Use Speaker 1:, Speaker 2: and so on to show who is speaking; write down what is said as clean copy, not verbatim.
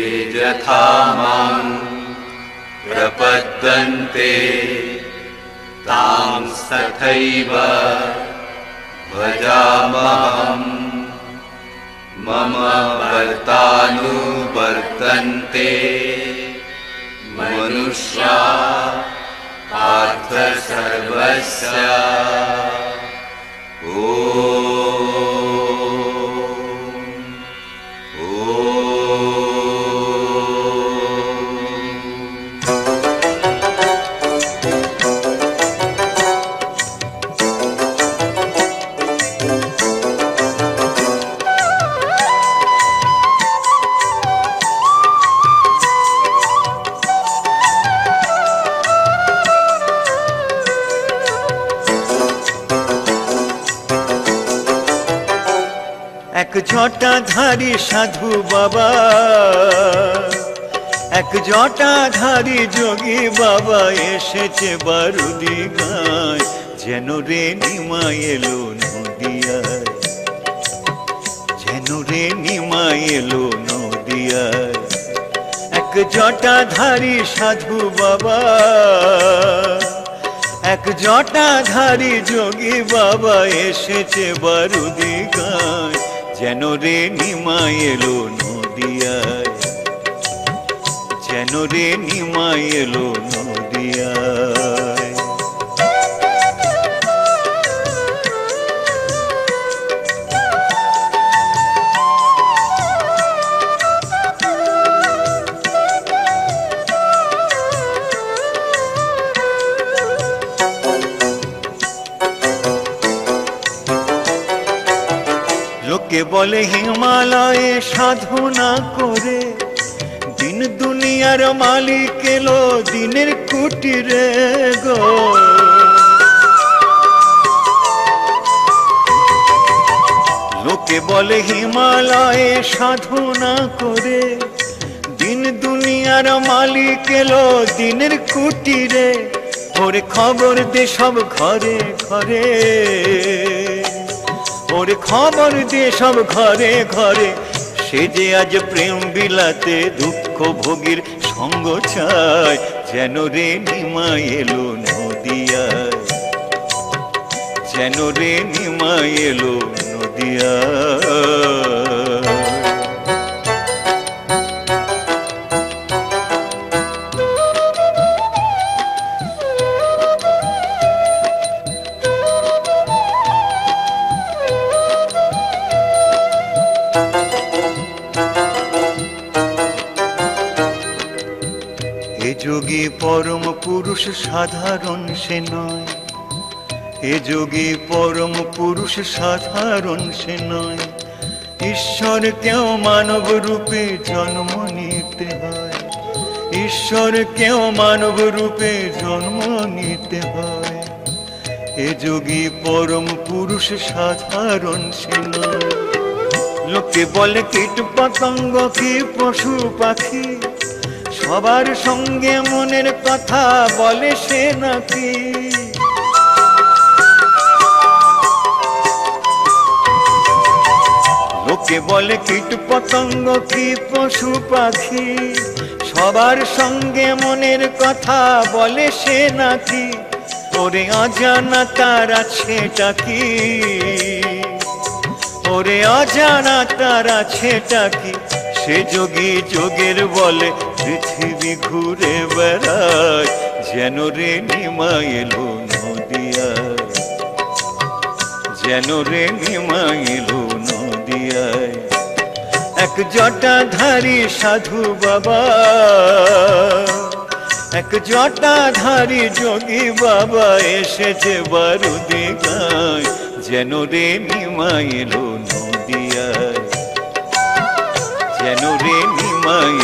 Speaker 1: यथा मां प्रपद्यन्ते तांस्तथैव भजाम्यहम् मम वर्तानुवर्तन्ते मनुष्या पार्थ सर्वस्य
Speaker 2: एक जटाधारी साधु बाबा एक जटाधारी जोगी बाबा एसेছে बारुदी गाय যেন রে নিমা এলো নদিয়ায় যেন রে নিমা এলো নদিয়ায় এক জটাধারী সাধু বাবা এক জটাধারী যোগী বাবা এসেছে বারুদি গায় যেন রে নিমা এলো নদিয়ায় যেন রে নিমা এলো নদিয়ায় লোকে বলে হিমালয়ে সাধনা করে দিন দুনিয়ার মালিক এলো দিনের কুটিরে গো লোকে বলে হিমালয়ে সাধনা করে দিন দুনিয়ার মালিক এলো দিনের কুটিরে ওরে খবর দে সব ঘরে ঘরে ওরে খবর দে সব ঘরে ঘরে সে যে আজ প্রেম বিলাতে দুঃখ ভোগীর সঙ্গ চায় যেন রে নিমা এলো নদিয়ায় যেন রে নিমা এলো নদিয়ায় যোগী পরম পুরুষ সাধারণ সে নয় এ যোগী পরম পুরুষ সাধারণ সে নয় ঈশ্বরকেও মানব রূপে জন্ম নিতে হয় ঈশ্বরকেও মানব রূপে জন্ম নিতে হয় এ যোগী পরম পুরুষ সাধারণ সে নয় লোকে বলে কীট পতঙ্গ কি পশু পাখি সবার সঙ্গে মনের কথা বলে সে নাকি লোকে বলে কীট পতঙ্গ কি পশু পাখি সবার সঙ্গে মনের কথা বলে সে নাকি ওরে অজানা তার আছেটা কি ওরে অজানা তার আছেটা কি সে যোগী যোগের বলে পৃথিবী ঘুরে বেড়ায় যেন রে নিমা এলো নদিয়ায় যেন রে নিমা এলো নদিয়ায় এক জটাধারী সাধু বাবা এক জটাধারী যোগী বাবা এসেছে বারুদি গায় যেন রে নিমা এলো নদিয়ায় যেন রে নিমা